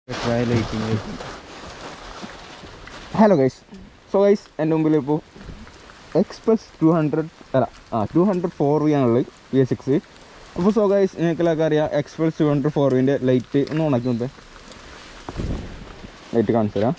Hello guys. So guys, എൻ്റെ മുമ്പിൽ ഇപ്പോൾ Xpulse 204V ആണുള്ളത്, V6. അപ്പോൾ സോ ഗൈസ്, നിങ്ങൾക്കെല്ലാവർക്കും അറിയാം Xpulse 204Vൻ്റെ ലൈറ്റ് ഒന്ന് ഓണാക്കി നോക്കേ. ലൈറ്റ് കാണിച്ചു തരാം.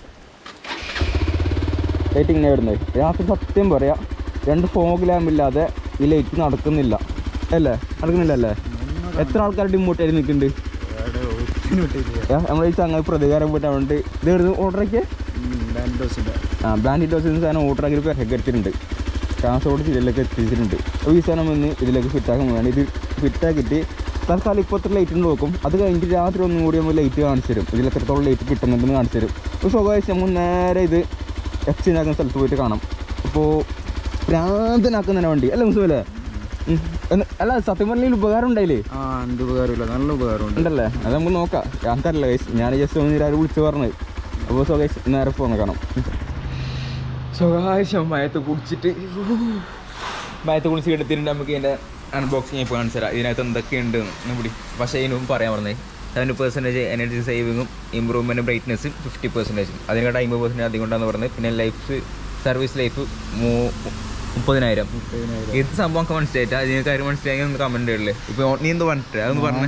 ലൈറ്റ് ഇങ്ങനെ വരുന്നത് രാത്രി സത്യം പറയാം, 2 ഫോഗ് ലാമ്പില്ലാതെ ഈ ലൈറ്റ് നടക്കുന്നില്ല അല്ലേ? എത്ര ആൾക്കാർ ഡിമ്മൂട്ടായി നിൽക്കുന്നുണ്ട്. നമ്മൾ ഈ ചങ്ങായി പ്രതികാരം പോയിട്ട് അതുകൊണ്ട് ഇതെടുത്ത് ഓർഡറാക്കിയ ബാൻഡിഡോസിൻ്റെ സാധനം ഓർഡറാക്കി പെരക്ക് എടുത്തിട്ടുണ്ട്. കാസർഗോഡ് ജില്ലയിലേക്ക് എത്തിച്ചിട്ടുണ്ട്. അപ്പോൾ ഈ സാധനം വന്ന് ഇതിലേക്ക് ഫിറ്റാക്കാൻ വേണ്ടി ഇത് ഫിറ്റാക്കിയിട്ട് തൽക്കാലം ഇപ്പോൾ എത്ര ലൈറ്റ് ഉണ്ട് നോക്കും. അത് കഴിഞ്ഞിട്ട് രാത്രി ഒന്നും കൂടി നമ്മൾ ലൈറ്റ് കാണിച്ചു തരും, ഇതിൽ എത്രത്തോളം ലൈറ്റ് കിട്ടുന്നുണ്ടെന്ന് കാണിച്ചു തരും. അപ്പോൾ സ്വകാര്യം നമുക്ക് നേരെ ഇത് എക്സ്ചേഞ്ച് ആക്കുന്ന സ്ഥലത്ത് പോയിട്ട് കാണാം. അപ്പോൾ ഭ്രാന്തനാക്കുന്നതിന് വണ്ടി അല്ല മുസ്ലിമല്ലേ? അല്ല സത്യം പറഞ്ഞാൽ ഉപകാരം ഉണ്ടായില്ലേ? എന്ത് ഉപകാരമില്ല, നല്ല ഉപകാരം ഉണ്ടല്ലേ? അത് നമുക്ക് നോക്കാം. ഞാനല്ല ഗൈസ്, ഞാൻ ജസ്റ്റ് ഒന്ന് ആരും വിളിച്ച് പറഞ്ഞത്. അപ്പോൾ സ്വകാശ് നേരെ പോകുന്ന കാണാം. സ്വകാശം മയത്ത് കുടിച്ചിട്ട് എടുത്തിട്ടുണ്ട്. നമുക്ക് ഇതിൻ്റെ അൺബോക്സിങ് ഇപ്പോൾ കാണിച്ചു തരാം. ഇതിനകത്ത് എന്തൊക്കെയുണ്ട് എന്ന് കൂടി. പക്ഷേ ഇതിനും പറയാൻ പറഞ്ഞത് 70% എനർജി സേവിങ്ങും ഇമ്പ്രൂവ്മെൻറ്റും ബ്രൈറ്റ്നസ്സും 50%. അതിനെക്കാട്ട് 50% അധികം ഉണ്ടെന്ന് പറഞ്ഞത്. പിന്നെ സർവീസ് ലൈഫ് 30,000. ഇത് സംഭവം ഒക്കെ മനസ്സിലായിട്ടാ? അതിന് കാര്യം മനസ്സിലായി ഒന്ന് കമന്റ് ഉള്ളേ. ഇപ്പൊ നീ എന്ത് പറഞ്ഞിട്ട് അതൊന്ന് പറഞ്ഞേ.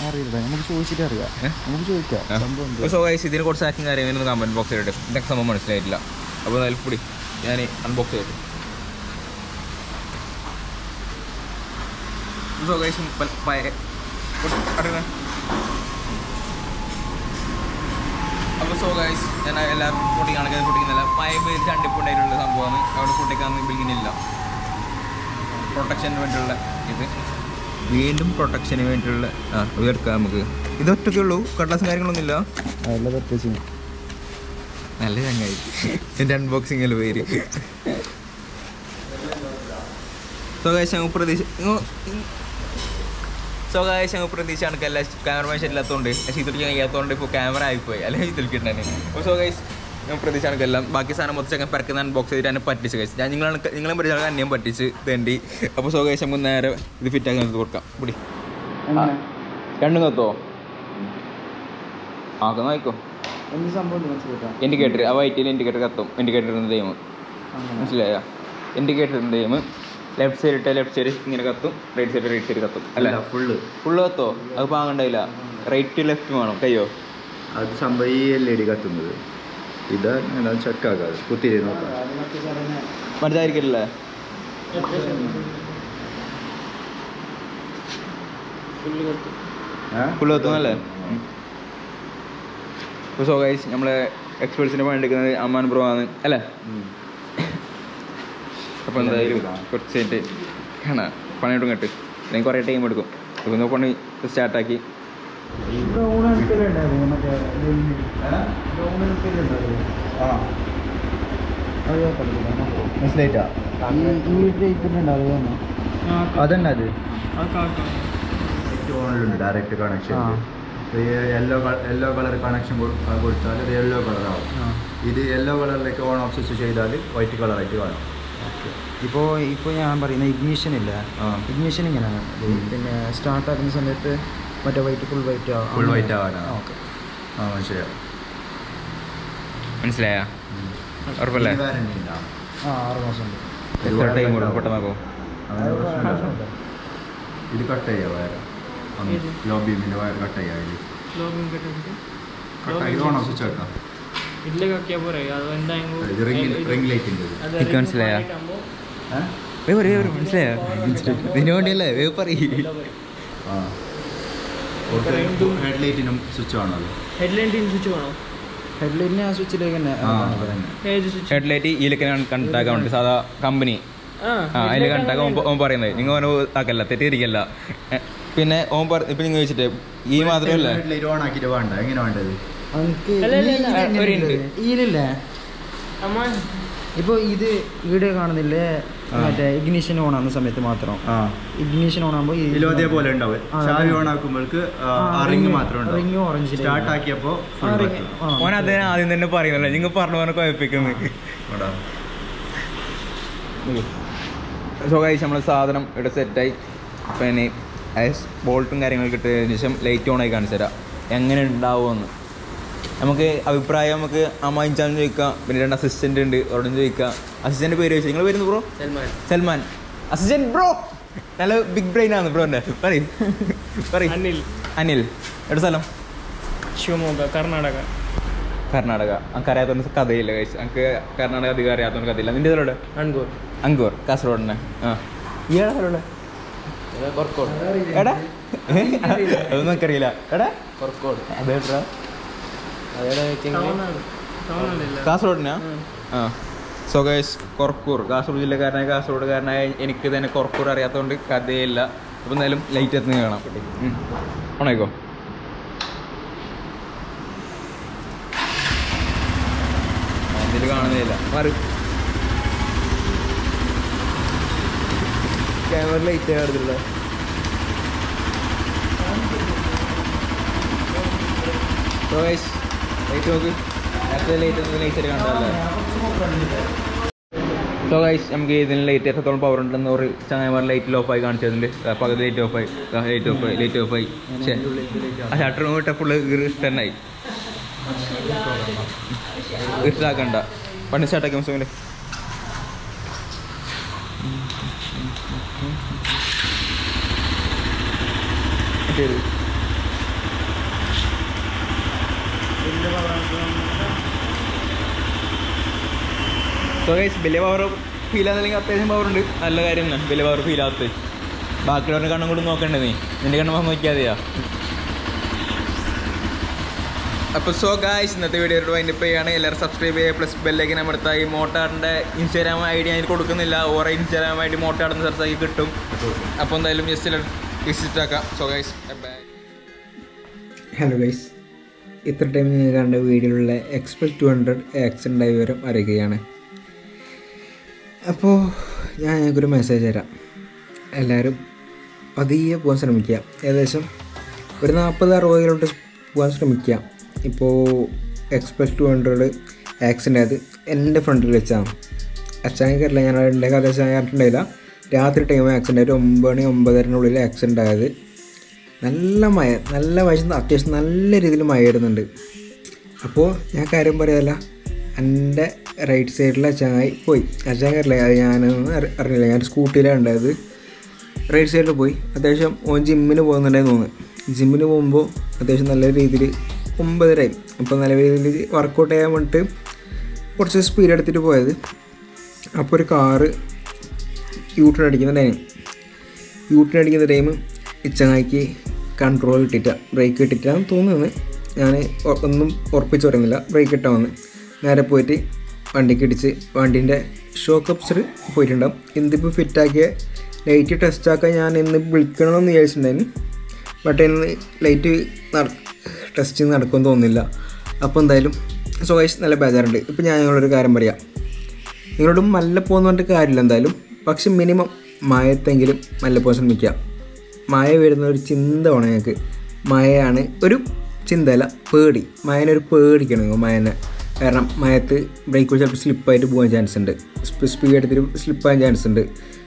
സോ ഗൈസ്, ഇതിനെ കുറച്ച് ആക്ടിങ് കാര്യങ്ങളൊന്ന് കമന്റ് ബോക്സ് ചെയ്തിട്ട് ഇതൊക്കെ സംഭവം മനസ്സിലായിട്ടില്ല. അപ്പോൾ നൽപ്പൊടി ഞാൻ അൺബോക്സ് ചെയ്തിട്ട്. സോ ഗൈസ്, അപ്പോൾ സോ ഗൈസ്, ഞാൻ എല്ലാവർക്കും പൊട്ടിക്കുന്നില്ല. പൈപ്പ് ചണ്ടിപ്പുണ്ടായിട്ടുള്ള സംഭവമാണ്. അവിടെ പൊട്ടിക്കാന്ന് ബിൽഡിങ്ങിനില്ല. പ്രൊട്ടക്ഷന് വേണ്ടിയുള്ള ഇത് വീണ്ടും പ്രൊട്ടക്ഷന് വേണ്ടിയുള്ള ഇതെടുക്കാം നമുക്ക്. ഇതൊറ്റൊക്കെ ഉള്ളൂ, കടലാസും കാര്യങ്ങളൊന്നുമില്ല. നല്ല ചങ്ങായി എൻ്റെ അൺബോക്സിങ്ങിൽ പേര്. സോ ഗൈസ്, ഞങ്ങൾ പ്രതീക്ഷ കണക്കല്ല ക്യാമറമാൻ ശരിയില്ലാത്തതുകൊണ്ട് ശീതളിക്കാൻ കഴിയാത്തതുകൊണ്ട് ഇപ്പോൾ ക്യാമറ ആയിപ്പോയി, അല്ലെങ്കിൽ ശീതളിക്കിട്ടാണ്. അപ്പോൾ സോ ഗൈസ്, ഞാൻ പ്രതീക്ഷ കണക്കെല്ലാം ബാക്കി സാധനം മൊത്തം പരക്കുന്ന അൺബോക്സ് ചെയ്തിട്ട് എന്നെ പറ്റിച്ച് കഴിച്ചു. ഞാൻ നിങ്ങളെ പരിചയം അന്യം പറ്റിച്ച് തേണ്ടി. അപ്പോൾ സോ ഗൈസ്, നമുക്ക് നേരെ ഇത് ഫിറ്റാക്കി നമുക്ക് കൊടുക്കാം. പിടി രണ്ടും കത്തോ? നോക്കോ ഇൻഡിക്കേറ്റർ. ആ വൈറ്റിൽ ഇൻഡിക്കേറ്റർ കത്തും. ഇൻഡിക്കേറ്ററിൻ്റെ ടൈം മനസ്സിലായോ? ഇൻഡിക്കേറ്ററിൻ്റെ ടൈം ലെഫ്റ്റ് സൈഡ് ഇട്ടാൽ ലെഫ്റ്റ് സൈഡ് ഇങ്ങനെ കത്തും, റൈറ്റ് സൈഡ് കത്തും. അല്ല ഫുള്ള് കത്തോ? അത് പാങ്ങണ്ടായില്ല. റൈറ്റ് ലെഫ്റ്റ് വേണം കയ്യോ? അത് സംഭവം ഈ LED കത്തുന്നത്. ഇത് ചെക്കാക്കാതെ കുത്തിരി നോക്കാം. മനസ്സിലായിരിക്കില്ലേ? ഫുള്ള് കത്തുന്നല്ലേ? സോ ഗൈസ്, നമ്മളെ എക്സ്പൾസിൻ്റെ പണി എടുക്കുന്നത് അമ്മാൻ ബ്രോ ആണ് അല്ലേ? അപ്പോൾ എന്തായാലും കുറച്ചായിട്ട് കാണാം. പണിയിട്ടും കേട്ട് അല്ലെങ്കിൽ കുറേ ടൈം എടുക്കും. അപ്പോൾ പണി സ്റ്റാർട്ടാക്കി. അതന്നെ അത് ഓണിലുണ്ട് direct connection. Yellow colour connection കൊടുത്താൽ ഇത് യെല്ലോ കളറാവും. ഇത് യെല്ലോ കളറിലേക്ക് ഓൺ ഓഫ് സ്വിച്ച് ചെയ്താൽ വൈറ്റ് കളറായിട്ട് കാണും. ഇപ്പോൾ ഞാൻ പറയുന്ന ഇഗ്നിഷൻ ഇല്ല, ഇഗ്നിഷൻ ഇങ്ങനെയാണ്. പിന്നെ സ്റ്റാർട്ട് ആക്കുന്ന സമയത്ത് മറ്റേ ഫുൾ വൈറ്റ് ആവാനാണ്. ഓക്കെ, മനസ്സിലായോ? ഉറപ്പല്ലേ? 6 മാസം ഇത് കട്ട് ചെയ്യാം വയറ്. ലോ ബീമിൻ്റെ വയർ കട്ട് ചെയ്യാം. ഓൺ ഓഫ് സ്വിച്ച് ആക്കാം. റിംഗ് ലൈറ്റിൻ്റെ മനസ്സിലായോ? മനസ്സിലായോ? ഇതിനു വേണ്ടിയല്ലേ പറയും. ഹെഡ് ലൈറ്റിനും സ്വിച്ച് വേണമല്ലോ. ഹെഡ്ലൈറ്റിന് ആ സ്വിച്ചിലേക്ക് തന്നെ. ഹെഡ് ലൈറ്റ് ഇതിലേക്ക് കണക്റ്റാക്കാൻ വേണ്ടി സാധാ കമ്പനി അതിൽ കണക്റ്റാക്കാൻ ഓൻ പറയുന്നത്. നിങ്ങൾ ഓനോ ആക്കല്ല, തെറ്റിയിരിക്കല്ല. പിന്നെ ഓൻ ഇപ്പം നിങ്ങൾ ചോദിച്ചിട്ട് ഈ മാത്രമല്ല ലൈറ്റ് ഓൺ ആക്കിയിട്ട് വേണ്ട, എങ്ങനെ വേണ്ടത്? ഇപ്പോൾ ഇത് വീഡിയോ കാണുന്നില്ലേ, മറ്റേ ഇഗ്നിഷൻ ഓൺ ആകുന്ന സമയത്ത് മാത്രം. ഇഗ്നിഷൻ ഓൺ ആകുമ്പോൾ ഇതേപോലെ ഉണ്ടാവും. ചാവി ഓൺ ആക്കുമ്പോൾക്ക് റിംഗ് മാത്രം ഉണ്ടാവും. റിംഗ് ഓറഞ്ച് സ്റ്റാർട്ട് ആക്കിയപ്പോൾ ഓൻ അതിനെ ആദ്യം തന്നെ പറയുന്നല്ലോ, നിങ്ങൾ പറഞ്ഞു പോലെ കുഴപ്പിക്കുന്നത്. സോ ഗൈസ്, നമ്മൾ സാധനം ഇവിടെ സെറ്റായി. പിന്നെ ബോൾട്ടും കാര്യങ്ങളൊക്കെ ഇട്ടതിന് ശേഷം ലൈറ്റ് ഓൺ ആയി കാണിച്ചു തരാം എങ്ങനെ ഉണ്ടാവുമെന്ന്. നമുക്ക് അഭിപ്രായം നമുക്ക് അമ്മായിച്ചാന്ന് ചോദിക്കാം. പിന്നെ 2 അസിസ്റ്റൻ്റ് ഉണ്ട്, അവിടെ ചോദിക്കാം. അസിസ്റ്റൻ്റ് പേര് ചോദിച്ചാൽ നിങ്ങൾ വരുന്നു ബ്രോ? സൽമാൻ. അസിസ്റ്റൻ്റ് ബ്രോ നല്ല ബിഗ് ബ്രെയിൻ ആണ് ബ്രോൻ്റെ. പറയും അനിൽ. എവിടെ സ്ഥലം? ಶಿವಮೊಗ್ಗ, ಕರ್ನಾಟಕ. എനിക്ക് അറിയാത്തതുകൊണ്ട് കഥയില്ല കഴിച്ച്. എനിക്ക് കർണാടക അധികം അറിയാത്തതുകൊണ്ട് കഥയില്ല. നിൻ്റെ സ്ഥലം എവിടെ? അങ്കൂർ കാസർഗോഡ് തന്നെ. ഇയാളെ സ്ഥലം എടാ അതൊന്നും എനിക്കറിയില്ല. എടാ അതേട്ടാ കാസർഗോഡിനാ? സോ ഗൈസ് കൊർക്കൂർ കാസർഗോഡ് ജില്ലക്കാരനായ കാസർഗോഡുകാരനായ എനിക്ക് തന്നെ കൊർക്കൂർ അറിയാത്തതുകൊണ്ട് കഥയില്ല. അപ്പോൾ എന്തായാലും ലൈറ്റ് എത്തുന്ന കാണാം. ഓണായിക്കോ. ഇതിൽ കാണുന്നില്ല. ക്യാമറ ലൈറ്റ് കാണുന്നില്ല. ലൈറ്റ് നോക്ക്. ലൈറ്റ് കണ്ടല്ലേ? സോ ഗൈസ് നമുക്ക് ഇതിന് ലൈറ്റ് എത്രത്തോളം പവർ ഉണ്ടെന്ന് ഒരു ചങ്ങായിമാർ ലൈറ്റിൽ ഓഫായി കാണിച്ചതിൻ്റെ പകുതി ലൈറ്റ് ഓഫായി ആ ഷട്ടർ നോട്ട് ഫുള്ള് ഇഷ്ടനായി. ഇഷ്ടാക്കണ്ട പണി സ്റ്റാർട്ടാക്കി മുസ്ലിമിൻ്റെ ശരി. സോ ഗൈസ് വലിയ പവർ ഫീൽ ആകുന്നില്ലെങ്കിൽ അത്യാവശ്യം പവർ ഉണ്ട്. നല്ല കാര്യം തന്നെ വലിയ പവർ ഫീൽ ആകത്ത്. ബാക്കിയുള്ളവരുടെ കണ്ണും കൂടി നോക്കണ്ടേ നീ? നിൻ്റെ കണ്ണും നോക്കിയാതെയാ. അപ്പോൾ സോ ഗായ്സ് ഇന്നത്തെ വീഡിയോ വൈൻഡപ്പ് ചെയ്യുകയാണ്. എല്ലാവരും സബ്സ്ക്രൈബ് ചെയ്യുക, പ്ലസ് ബെല്ലൈക്കൻ അമർത്തായി. മോട്ടാറിൻ്റെ ഇൻസ്റ്റാഗ്രാം ഐ ഡി അതിൽ കൊടുക്കുന്നില്ല. ഓരോ ഇൻസ്റ്റാഗ്രാം ഐ ഡി മോട്ടാർന്ന് സെർച്ച് ആക്കി കിട്ടും. അപ്പോൾ എന്തായാലും ജസ്റ്റ് വിസിറ്റ് ആക്കാം. So guys bye. Hello guys, ഇത്ര ടൈം നിങ്ങൾ കണ്ട വീഡിയോയിലുള്ള Xpulse 200 ആക്സിഡൻ്റ് ആയ വിവരം അറിയുകയാണ്. അപ്പോൾ ഞാൻ ഞങ്ങൾക്കൊരു മെസ്സേജ് തരാം. എല്ലാവരും പതിയെ പോകാൻ ശ്രമിക്കുക. ഏകദേശം ഒരു 40-60 കിലോമീറ്റർ പോകാൻ ശ്രമിക്കുക. ഇപ്പോൾ Xpulse 200 ആക്സിഡൻ്റ് ആയത് എൻ്റെ ഫ്രണ്ടിൽ വെച്ചാണ്. അച്ഛനെ കയറില്ല, ഞാൻ എൻ്റെ കഥ കണ്ടിട്ടുണ്ടായില്ല. രാത്രി ടൈം ആക്സിഡൻ്റ് ആയിട്ട് 9 മണി 9:30 ആക്സിഡൻ്റ് ആയത്. നല്ല മഴ അത്യാവശ്യം നല്ല രീതിയിൽ മഴ വരുന്നുണ്ട്. അപ്പോൾ ഞാൻ കാര്യം പറയാമല്ല, എൻ്റെ റൈറ്റ് സൈഡിലെ ചങ്ങായി പോയി. അച്ഛൻ കയറില്ല, അത് ഞാനൊന്നും അറിയില്ല. ഞാൻ സ്കൂട്ടിയിലാണ് ഉണ്ടായത്. റൈറ്റ് സൈഡിൽ പോയി. അത്യാവശ്യം ഓൻ ജിമ്മിന് പോകുന്നുണ്ടായിരുന്നു തോന്നുന്നു. ജിമ്മിന് പോകുമ്പോൾ അത്യാവശ്യം നല്ല രീതിയിൽ 9:30 അപ്പോൾ നല്ല രീതിയിൽ വർക്കൗട്ട് ചെയ്യാൻ വേണ്ടിയിട്ട് കുറച്ച് സ്പീഡ് എടുത്തിട്ട് പോയത്. അപ്പോൾ ഒരു കാറ് യൂട്ടേൺ അടിക്കുന്ന ടൈം ഇച്ചങ്ങായിക്ക് കൺട്രോൾ കിട്ടിയിട്ടാണ്, ബ്രേക്ക് കിട്ടിയിട്ടാണ് തോന്നുന്നത്. ഞാൻ ഒന്നും ഉറപ്പിച്ച് പറയുന്നില്ല. ബ്രേക്ക് ഇട്ടാൽ വന്ന് നേരെ പോയിട്ട് വണ്ടിക്ക് ഇടിച്ച് വണ്ടീൻ്റെ ഷോക്ക് അബ്സർ പോയിട്ടുണ്ടാകും. എന്തിപ്പോൾ ഫിറ്റാക്കിയ ലൈറ്റ് ടെസ്റ്റാക്കാൻ ഞാൻ ഇന്ന് വിളിക്കണമെന്ന് വിചാരിച്ചിട്ടുണ്ടായിരുന്നു. ബട്ട് ഇന്ന് ലൈറ്റ് ടെസ്റ്റിങ് നടക്കുമെന്ന് തോന്നുന്നില്ല. അപ്പോൾ എന്തായാലും സോ ഗൈസ് നല്ല ബേജാറുണ്ട്. ഇപ്പോൾ ഞാൻ നിങ്ങളൊരു കാര്യം പറയാം. നിങ്ങളോട് മല്ല പോകുന്ന പറഞ്ഞിട്ട് കാര്യമില്ല എന്തായാലും. പക്ഷെ മിനിമം മഴത്തെങ്കിലും മല്ല പോകാൻ ശ്രമിക്കുക. മഴ വരുന്ന ഒരു ചിന്ത വേണം ഞങ്ങൾക്ക്. മഴയാണ് ഒരു ചിന്തയല്ല, പേടി. മഴനൊരു പേടിക്കണം നിങ്ങൾ മഴനെ. കാരണം മഴത്ത് ബ്രേക്ക് ചിലപ്പോൾ സ്ലിപ്പായിട്ട് പോകാൻ ചാൻസ് ഉണ്ട്. സ്പീഡ് എടുത്തിട്ട് സ്ലിപ്പാകാൻ ചാൻസ് ഉണ്ട്.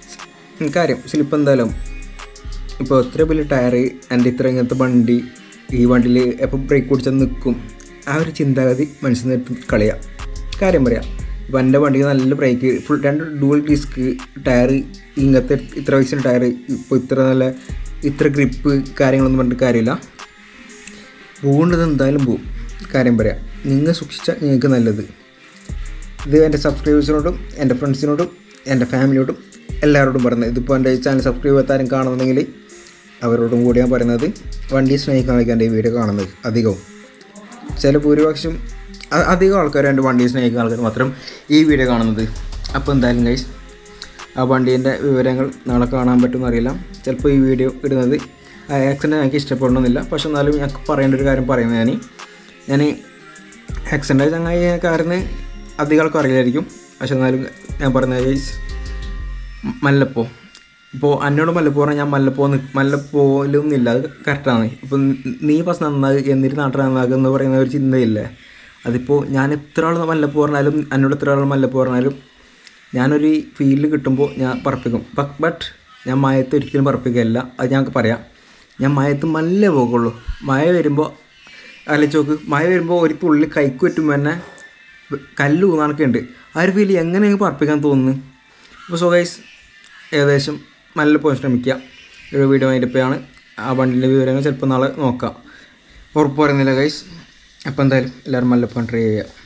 കാര്യം സ്ലിപ്പ് എന്തായാലും ഇപ്പോൾ എത്ര വലിയ ടയർ എൻ്റെ ഇങ്ങനത്തെ വണ്ടി, ഈ വണ്ടിയിൽ എപ്പോൾ ബ്രേക്ക് പിടിച്ചാൽ നിൽക്കും. ആ ഒരു ചിന്താഗതി മനസ്സിൽ നിന്ന് കളയാം. കാര്യം പറയാം. ഇപ്പോൾ എൻ്റെ വണ്ടിക്ക് നല്ല brake, full 2 dual disc tyre, ഇങ്ങനത്തെ ഇത്ര വയസ്സിന് ടയർ, ഇപ്പോൾ ഇത്ര ഗ്രിപ്പ് കാര്യങ്ങളൊന്നും പറഞ്ഞിട്ട് കാര്യമില്ല. പോകേണ്ടത് എന്തായാലും പോവും. കാര്യം പറയാം. നിങ്ങൾ സൂക്ഷിച്ചാൽ നിങ്ങൾക്ക് നല്ലത്. ഇത് എൻ്റെ സബ്സ്ക്രൈബേഴ്സിനോടും എൻ്റെ ഫ്രണ്ട്സിനോടും എൻ്റെ ഫാമിലിയോടും എല്ലാവരോടും പറയുന്നത്. ഇതിപ്പോൾ എൻ്റെ ചാനൽ സബ്സ്ക്രൈബ് ചെയ്യാത്താരും കാണുന്നുണ്ടെങ്കിൽ അവരോടും കൂടി ഞാൻ പറയുന്നത്, വണ്ടി സ്നേഹിക്കാനൊക്കെ എൻ്റെ ഈ വീഡിയോ കാണുന്നത് അധികവും. ചില ഭൂരിപക്ഷം അധികം ആൾക്കാർ എൻ്റെ വണ്ടി സ്നേഹിക്കുന്ന ആൾക്കാർ മാത്രം ഈ വീഡിയോ കാണുന്നത്. അപ്പോൾ എന്തായാലും ഗൈസ്, ആ വണ്ടീൻ്റെ വിവരങ്ങൾ നാളെ കാണാൻ പറ്റുമെന്ന് അറിയില്ല. ചിലപ്പോൾ ഈ വീഡിയോ ഇടുന്നത് ആ ആക്സിഡൻറ്റ് എനിക്ക് ഇഷ്ടപ്പെടണമെന്നില്ല. പക്ഷെ എന്നാലും ഞങ്ങൾക്ക് പറയേണ്ട ഒരു കാര്യം പറയുന്നത്, ഞാൻ ആക്സിഡൻ്റ് ചങ്ങായി കാരന് അധികം ആൾക്കും അറിയില്ലായിരിക്കും. പക്ഷെ എന്നാലും ഞാൻ പറയുന്നത് ഗൈസ്, മല്ലപ്പോ ഇപ്പോൾ എന്നോട് മല്ലപ്പോ പറഞ്ഞാൽ ഞാൻ മല്ലപ്പോലൊന്നുമില്ല. അത് കറക്റ്റാണ്. ഇപ്പം നീ ഫസ്റ്റ് നന്നാകുക എന്നിട്ട് നാട്ടിൽ നന്നാകുക എന്ന് പറയുന്ന ഒരു ചിന്തയില്ലേ. അതിപ്പോൾ ഞാൻ എത്ര ആൾ മല്ലപ്പോ പറഞ്ഞാലും എന്നോട് എത്ര ആൾ മല്ലപ്പോ പറഞ്ഞാലും ഞാനൊരു ഫീൽഡ് കിട്ടുമ്പോൾ ഞാൻ പറപ്പിക്കും. ബട്ട് ഞാൻ മയത്ത് ഒരിക്കലും പറപ്പിക്കുകയല്ല. അത് ഞങ്ങൾക്ക് പറയാം. ഞാൻ മയത്ത് മല്ലേ പോകുള്ളൂ. മഴ വരുമ്പോൾ ആലോചിച്ച് മഴ വരുമ്പോൾ ഒരു തുള്ളി കൈക്ക് പറ്റുമ്പോൾ തന്നെ കല്ല് ഊന്നാനൊക്കെ ഉണ്ട്. ആ ഒരു ഫീൽ എങ്ങനെ പറപ്പിക്കാൻ തോന്നുന്നു. അപ്പോൾ സോ ഗൈസ് ഏകദേശം നല്ല പോകാൻ ശ്രമിക്കുക. ഒരു വീഡിയോ അതിൻ്റെപ്പോഴാണ് ആ വണ്ടിൻ്റെ വിവരങ്ങൾ ചിലപ്പോൾ നാളെ നോക്കാം, ഉറപ്പ് പറയുന്നില്ല ഗൈസ്. അപ്പോൾ എന്തായാലും എല്ലാവരും നല്ല പോകാൻ ട്രൈ ചെയ്യുക.